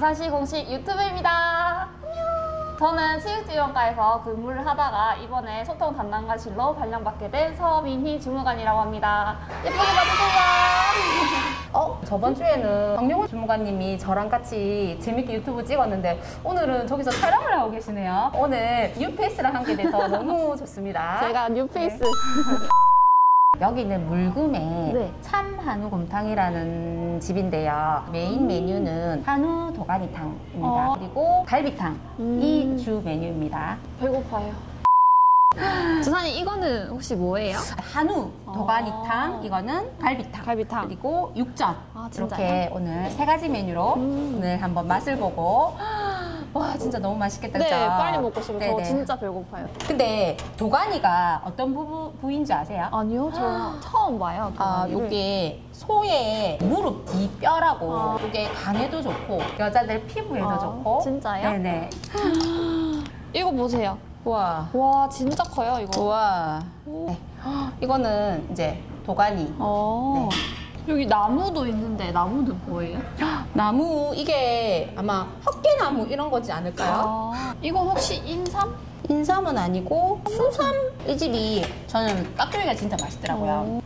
부산시 공식 유튜브입니다. 안녕. 저는 체육지원과에서 근무를 하다가 이번에 소통 담당관실로 발령받게 된 서민희 주무관이라고 합니다. 예쁘게 봐주세요. 저번 주에는 박용훈 주무관님이 저랑 같이 재밌게 유튜브 찍었는데 오늘은 저기서 촬영을 하고 계시네요. 오늘 뉴페이스랑 함께 돼서 너무 좋습니다. 제가 뉴페이스. 여기는 물금의 네. 참한우곰탕이라는 집인데요. 메인 메뉴는 한우 도가니탕입니다. 그리고 갈비탕, 이 주 메뉴입니다. 배고파요. 주사님 이거는 혹시 뭐예요? 한우 도가니탕, 이거는 갈비탕, 그리고 육전. 이렇게 오늘 세 가지 메뉴로 오늘 한번 맛을 보고 와 진짜 너무 맛있겠다. 네, 그죠? 빨리 먹고 싶어요. 저 네네. 진짜 배고파요. 근데 도가니가 어떤 부위인지 아세요? 아니요, 저 처음 봐요. 요게 소의 무릎 뒤뼈라고. 요게 간에도 좋고 여자들 피부에도 좋고. 진짜요? 네네. 이거 보세요. 우와. 와, 진짜 커요, 이거. 우와. 네. 이거는 이제 도가니. 네. 여기 나무도 있는데 나무는 뭐예요? 나무 이게 아마 헛개나무 이런 거지 않을까요? 이거 혹시 인삼? 인삼은 아니고 수삼. 이 집이 저는 깍두기가 진짜 맛있더라고요.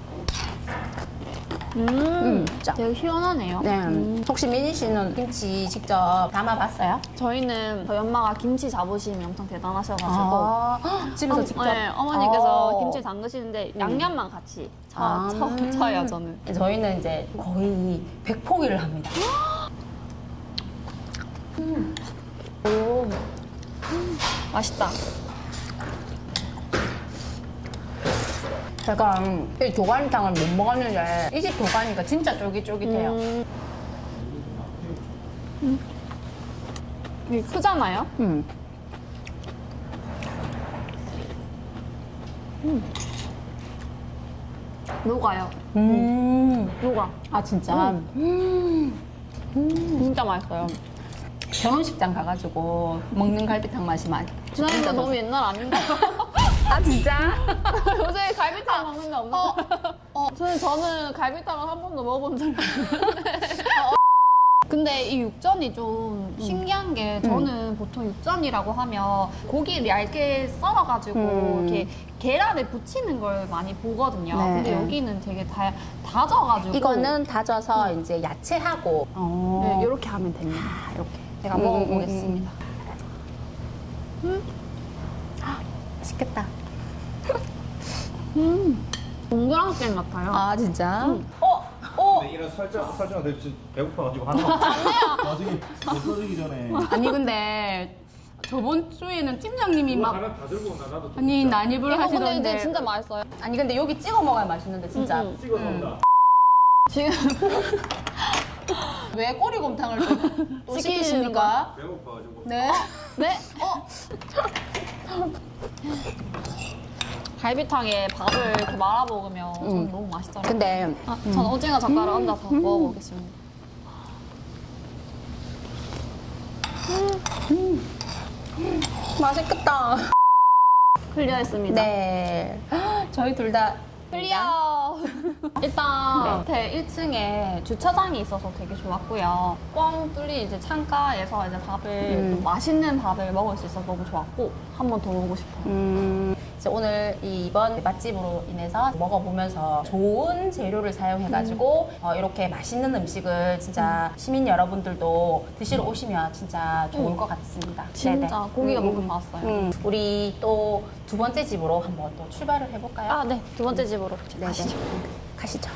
되게 시원하네요. 네. 혹시 민희 씨는 김치 직접 담아봤어요? 저희는 저희 엄마가 김치 잡으심이 엄청 대단하셔가지고 집에서 직접? 네, 어머니께서 김치 담그시는데 양념만 같이 쳐요, 저는. 저희는 이제 거의 100포기를 합니다. 맛있다. 제가 이 도가니탕을 못 먹었는데 이 집 도가니가 진짜 쫄깃쫄깃해요. 이게 크잖아요? 녹아요. 녹아. 아 진짜? 진짜 맛있어요. 결혼식장 가가지고 먹는 갈비탕 맛이 많이. 주사님도 너무 옛날 아닌가요? 아 진짜? 요새 갈비탕 먹는 게 없나요? 저는 갈비탕을 한 번도 먹어본 적이 없는데. 근데 이 육전이 좀 신기한 게 저는 보통 육전이라고 하면 고기를 얇게 썰어가지고 이렇게 계란에 부치는 걸 많이 보거든요. 네. 근데 여기는 되게 다져가지고 이거는 다져서 이제 야채하고 네, 이렇게 하면 됩니다. 이렇게 제가 먹어보겠습니다. 맛있겠다. 동그랑땡 같아요. 아 진짜? 근데 이런 설정은 내가 지금 배고파가지고 하나 나중에 못 써주기 전에 아니 근데 저번 주에는 팀장님이 막 하나 다 들고 온다. 나도 아니 난입을 이거 근데 하시던데 이제 진짜 맛있어요. 아니 근데 여기 찍어 먹어야 맛있는데 진짜 찍어서 온다. 지금 왜 꼬리곰탕을 또 시키십니까? 배고파가지고. 네? 네? 갈비탕에 밥을 이렇게 말아 먹으면 저는 너무 맛있더라고요. 근데 전 오징어 젓갈을 얹어서 먹어보겠습니다. 맛있겠다. 클리어했습니다. 네. 저희 둘 다 클리어! 일단 밑에 1층에 주차장이 있어서 되게 좋았고요. 뻥 뚫린 이제 창가에서 이제 밥을 또 맛있는 밥을 먹을 수 있어서 너무 좋았고 한 번 더 오고 싶어요. 이제 오늘 이번 맛집으로 인해서 먹어보면서 좋은 재료를 사용해가지고 이렇게 맛있는 음식을 진짜 시민 여러분들도 드시러 오시면 진짜 좋을 것 같습니다. 진짜 네네. 고기가 너무 좋았어요. 우리 또 두 번째 집으로 한번 또 출발을 해볼까요? 아, 네. 두 번째 집으로 네네. 가시죠. 가시죠.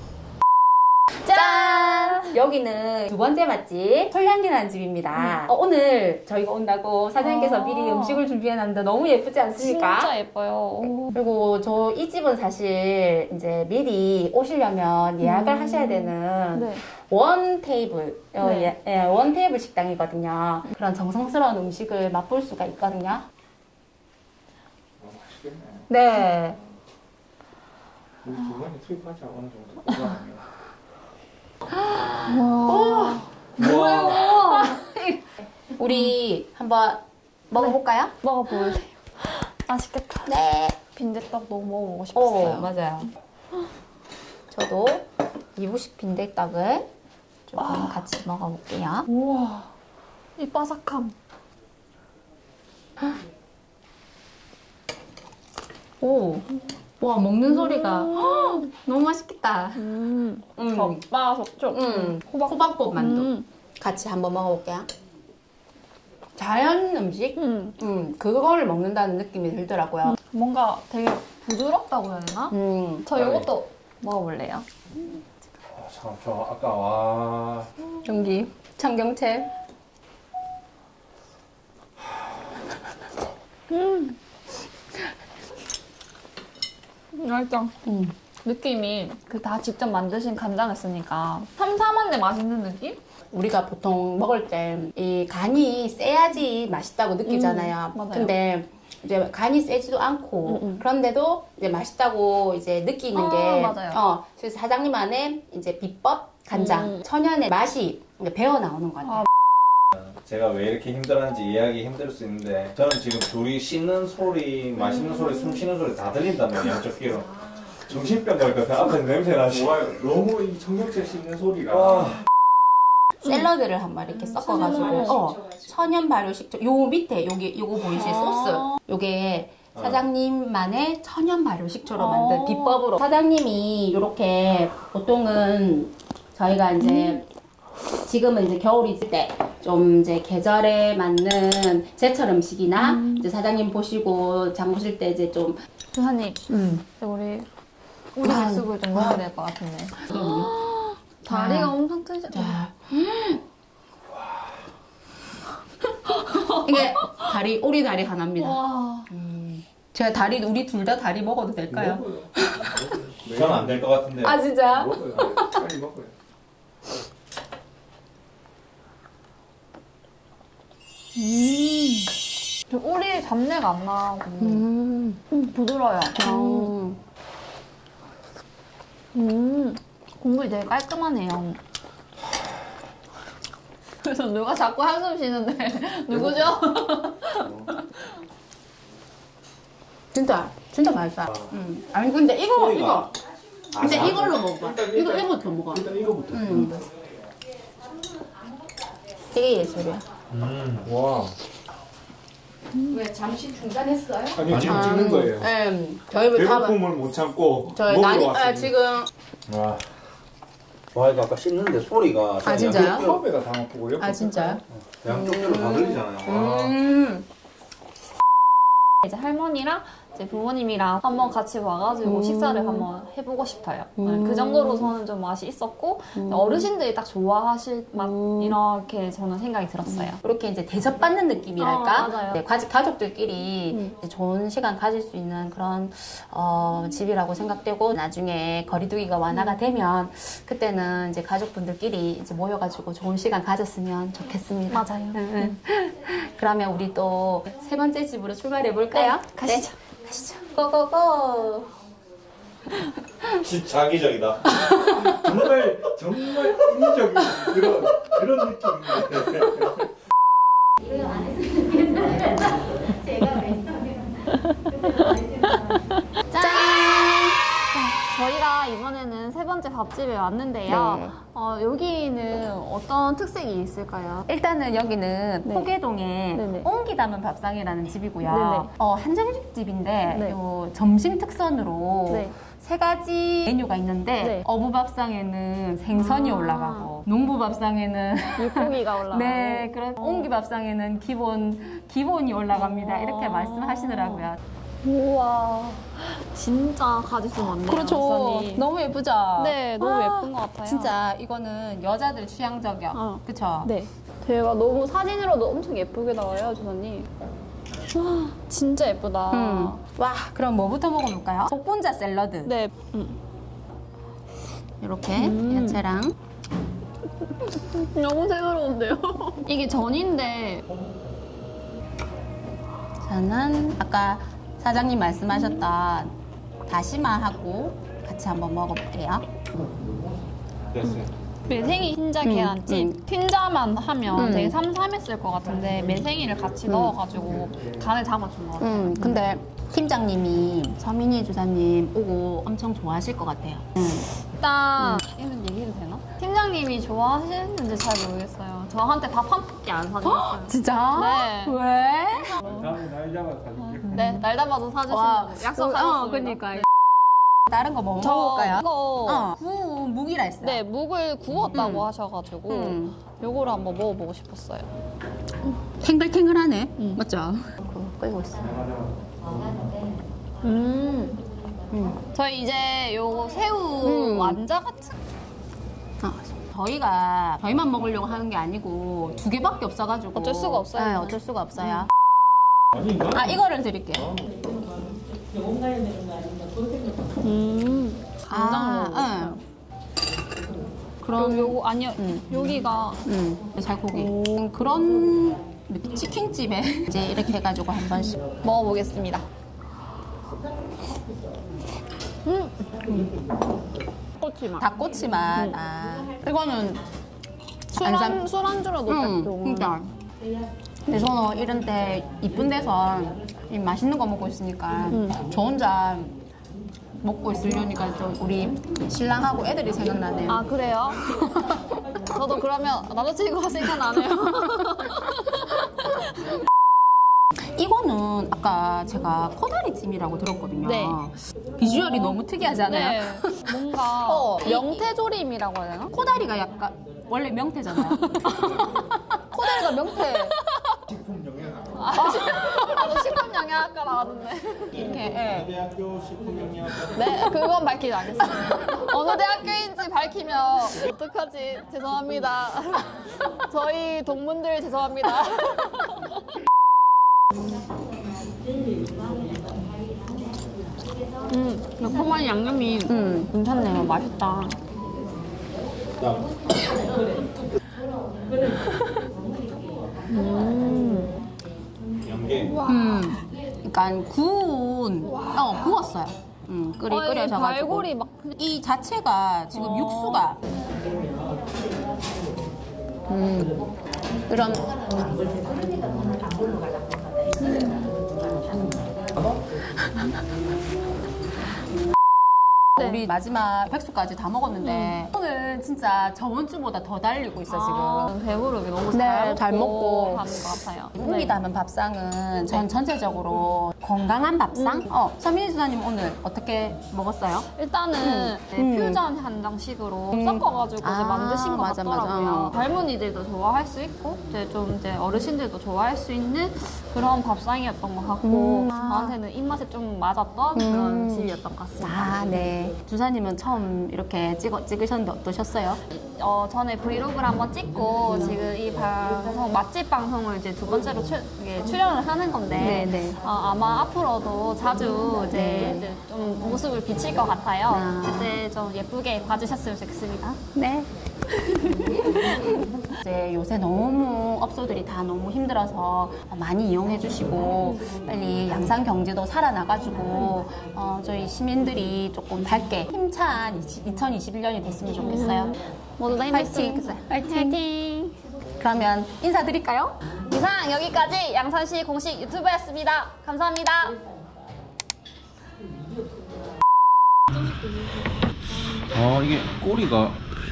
짠! 여기는 두 번째 맛집 솔향기라는 집입니다. 오늘 저희가 온다고 사장님께서 미리 음식을 준비해놨는데 너무 예쁘지 않습니까? 진짜 예뻐요. 그리고 저 이 집은 사실 이제 미리 오시려면 예약을 하셔야 되는 네. 원 테이블, 네. 원 테이블 식당이거든요. 그런 정성스러운 음식을 맛볼 수가 있거든요. 맛있겠네. 네. 우리 주머니 투입하자 어느 정도. 뭐예요? 우리 한번 먹어볼까요? 먹어볼래요. 맛있겠다. 네. 빈대떡 너무 먹어보고 싶었어요. 맞아요. 저도 이부식 빈대떡을 조금 같이 먹어볼게요. 우와, 이 바삭함. 오, 와 먹는 소리가 너무 맛있겠다. 겉바속촉. 호박꽃 만두 같이 한번 먹어볼게요. 자연 음식? 그거를 먹는다는 느낌이 들더라고요. 뭔가 되게 부드럽다고 해야 되나? 저 이것도 먹어볼래요. 참, 저 아까 와. 여기 청경채. 맛있다. 느낌이 그 다 직접 만드신 간장을 쓰니까 삼삼한데 맛있는 느낌? 우리가 보통 먹을 때 이 간이 세야지 맛있다고 느끼잖아요. 맞아요. 근데 이제 간이 세지도 않고 그런데도 이제 맛있다고 이제 느끼는 게 맞아요. 그래서 사장님만의 이제 비법 간장 천연의 맛이 이제 배어 나오는 것 같아요. 제가 왜 이렇게 힘들었는지 이해하기 힘들 수 있는데 저는 지금 둘이 씻는 소리, 마시는 소리, 숨 쉬는 소리 다 들린다면 양쪽 귀로 정신병 걸 것 같아. 앞에 냄새 나지. 너무 이 청경채 씹는 소리가 샐러드를 한번 이렇게 섞어가지고 천연 발효 식초 요 밑에 요거 보이시죠 소스 요게 사장님만의 천연 발효 식초로 만든 비법으로 사장님이 이렇게 보통은 저희가 이제 지금은 이제 겨울이지 때 좀 이제 계절에 맞는 제철 음식이나 이제 사장님 보시고 장 보실 때 이제 좀 주사님, 우리 백숙을 좀 먹어야 될 것 같은데. 다리가 엄청 크죠? 이게 다리 오리 다리 하나입니다. 와. 제가 다리 우리 둘 다 다리 먹어도 될까요? 저는 안 될 것 같은데. 아 진짜? 먹어요. 빨리 먹어요. 좀 오리 잡내가 안 나고 부드러워요. 국물이 되게 깔끔하네요. 그래서 누가 자꾸 한숨 쉬는데 누구죠? 진짜 맛있어요. 아니 근데 이거 근데 이걸로 먹어봐. 이거부터 먹어. 일단 이거부터. 되게 예술이야. 와. 왜 잠시 중단했어요? 아니 지금 찍는 거예요. 저희 다 배고픔을 못 참고 저희 먹으러 왔습니다. 지금 와. 와, 이거 아까 씹는데 소리가. 아, 진짜요? 컵에다 담아보고 옆에. 진짜요? 양쪽 귀로 다 들리잖아요. 와. 이제 할머니랑 이제 부모님이랑 한번 같이 와가지고 식사를 한번 해보고 싶어요. 그 정도로 저는 좀 맛이 있었고 어르신들이 딱 좋아하실 맛 이렇게 저는 생각이 들었어요. 이렇게 이제 대접받는 느낌이랄까? 맞아요. 네, 가족들끼리 이제 좋은 시간 가질 수 있는 그런 집이라고 생각되고 나중에 거리두기가 완화가 되면 그때는 이제 가족분들끼리 이제 모여가지고 좋은 시간 가졌으면 좋겠습니다. 맞아요. 그러면 우리 또 세 번째 집으로 출발해 볼까요? 가시죠. 네, 가시죠. 고고고. 진짜 자기적이다. 정말 인위적인 그런 느낌인데. 짠! 저희가 이번에는 세 번째 밥집에 왔는데요. 네. 여기는 어떤 특색이 있을까요? 일단은 여기는 네. 포계동에 네네. 옹기 담은 밥상이라는 집이고요. 네네. 한정식 집인데 네. 요 점심 특선으로 네. 3가지 메뉴가 있는데 네. 어부밥상에는 생선이 아. 올라가고 농부밥상에는 육고기가 올라가고 네, 그런 옹기밥상에는 기본이 올라갑니다. 이렇게 우와. 말씀하시더라고요. 우와, 진짜 가짓수 많네요. 선생님. 너무 예쁘죠? 네, 너무 예쁜 것 같아요. 진짜 이거는 여자들 취향 저격. 그쵸? 네, 대박. 너무 사진으로도 엄청 예쁘게 나와요, 주사님. 와, 진짜 예쁘다. 와, 그럼 뭐부터 먹어볼까요? 복분자 샐러드. 네. 이렇게 야채랑. 너무 새로운데요? 이게 전인데. 저는 아까 사장님 말씀하셨던 다시마하고 같이 한번 먹어볼게요. 됐어요. 매생이 흰자 계란찜. 흰자만 하면 되게 삼삼했을 것 같은데 매생이를 같이 넣어가지고 간을 잡아준 것 같아요. 근데 팀장님이 서민희 주사님 오고 엄청 좋아하실 것 같아요. 일단 이런 얘기도 되나? 팀장님이 좋아하시는지 잘 모르겠어요. 저한테 밥 한 끼 안 사주셨어요. 진짜? 네. 왜? 다음에 날 잡아서 사줄게. 네, 날 잡아서 사주신다고 약속하셨습니다. 그러니까. 네. 다른 거 뭐 저 먹을까요? 이거 구운 무기라 했어요. 네, 묵을 구웠다고 하셔가지고 요거를 한번 먹어보고 싶었어요. 탱글탱글하네. 맞죠? 끓이고 있어. 저희 이제 요거 새우 완자 같은 저희만 먹으려고 하는 게 아니고 2개밖에 없어가지고 어쩔 수가 없어요. 네, 어쩔 수가 없어요. 아닌가? 아, 이거를 드릴게요. 간장 먹어요. 그럼 요거 아니요. 여기가 살코기. 그런 치킨집에 이제 이렇게 해가지고 한 번씩 먹어보겠습니다. 꼬치맛. 닭꼬치 맛. 이거는 안산- 술안주로도 딱 좋은. 진짜. 근데 저는 이런 때 이쁜 데서 이 맛있는 거 먹고 있으니까 저 혼자 먹고 있으려니까 좀 우리 신랑하고 애들이 생각나네요. 아 그래요? 저도 그러면 남자친구가 생각나네요. 이거는 아까 제가 코다리 찜이라고 들었거든요. 네. 비주얼이 너무 특이하지 않아요? 네. 뭔가 명태조림이라고 해야 되나? 코다리가 약간 원래 명태잖아요. 코다리가 명태. 식품 영양. 저 식품영양학과 나왔는데. 이렇게. 예. 대학교 식품 영양학과. 네, 그건 밝히지 않겠습니다. 어느 대학교인지 밝히면 어떡하지? 죄송합니다. 저희 동문들 죄송합니다. 매콤한 양념이 괜찮네요. 맛있다. 연계. 그러니까 구웠어요. 끓여져가지고. 발골이 막 이 자체가 지금 육수가 이런 우리 마지막 백수까지 다 먹었는데 오늘 진짜 저번 주보다 더 달리고 있어 지금. 배부르게 너무 네, 잘 잘 먹고. 가는 것 같아요. 꿈이 담은 밥상은 전 전체적으로 건강한 밥상? 서민희 주사님 오늘 어떻게 먹었어요? 일단은 퓨전 한정식으로 섞어가지고 이제 만드신 것 맞아, 같더라고요. 맞아. 할머니들도 좋아할 수 있고 이제 어르신들도 좋아할 수 있는 그런 밥상이었던 것 같고 저한테는 입맛에 좀 맞았던 그런 집이었던 것 같습니다. 아, 네. 주사님은 처음 이렇게 찍으셨는데 어떠셨어요? 전에 브이로그를 한번 찍고 지금 이 방송 맛집 방송을 이제 두 번째로 출연을 하는 건데 네. 아마 앞으로도 자주 이제 좀 모습을 비칠 것 같아요. 그때 좀 예쁘게 봐주셨으면 좋겠습니다. 네. 이제 요새 너무 업소들이 다 너무 힘들어서 많이 이용해 주시고 빨리 양산 경제도 살아나가지고 저희 시민들이 조금 밝게 힘찬 2021년이 됐으면 좋겠어요. 모두 다 힘냈으면 좋겠어요. 화이팅! 그러면 인사드릴까요? 이상 여기까지 양산시 공식 유튜브였습니다. 감사합니다. 이게 꼬리가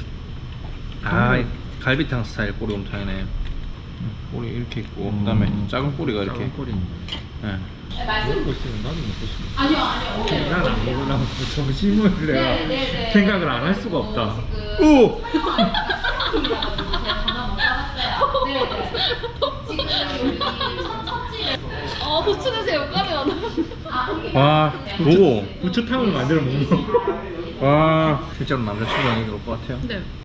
이 갈비탕 스타일 꼬리곰탕이네. 꼬리 이렇게 있고 그다음에 작은 꼬리가 이렇게. 네. 먹고 있으면 나도 먹고 싶어. 아니요. 난안 먹으려고 점심을 내가 생각을 안 할 수가 없다. 오! 고추 냄새 여기까지 나나? 와, 오! 부추탕을 만들어 먹는 거. 와, 실제로 남자친구가 이길 것 같아요. 네.